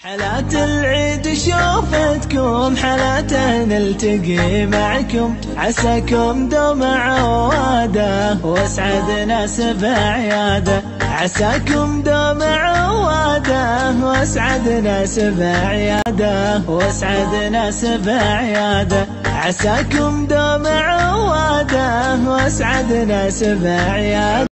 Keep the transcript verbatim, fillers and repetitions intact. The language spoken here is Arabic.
حلات العيد شوفتكم حلات نلتقي معكم، عساكم دوم عواده واسعد ناس بعياده، عساكم دوم عواده واسعد ناس بعياده، واسعد ناس بعياده، عساكم دوم عواده واسعد ناس بعياده.